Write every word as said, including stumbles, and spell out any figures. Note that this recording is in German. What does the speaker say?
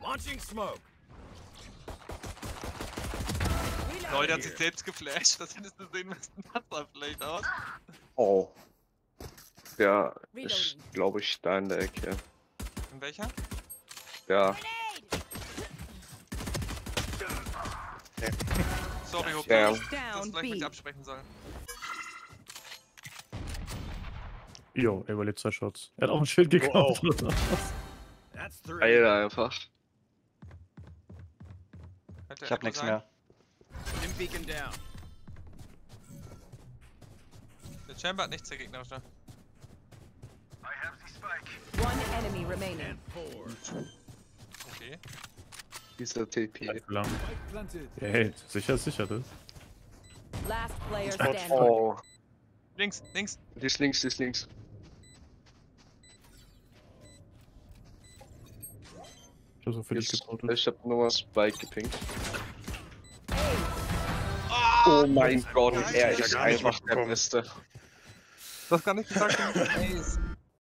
Launching smoke. Lol, der hat sich selbst geflasht. Das hättest du sehen müssen. Das sah vielleicht aus. Oh. Der ist, glaube ich, da in der Ecke. In welcher? Ja. Okay. Sorry, Hook. Ja. Du hast gleich mit dir absprechen sollen. Jo, er überlebt zwei Shots. Er hat auch ein Schild gekauft. Wow. Alter, einfach. Ich hab nichts mehr. Beacon down. Der Chamber hat nichts, der gegnerische. One enemy remaining. Okay. Dieser T P. Lang. Hey, sicher ist sicher, das. Last player standing. Oh. Links, links. Die ist links, die ist links. Ich hab so für dich Jetzt, gebaut. ich hab nur Spike gepinkt. Oh mein Gott, er ist einfach der Beste. Du hast gar nicht gesagt, dass es Ace.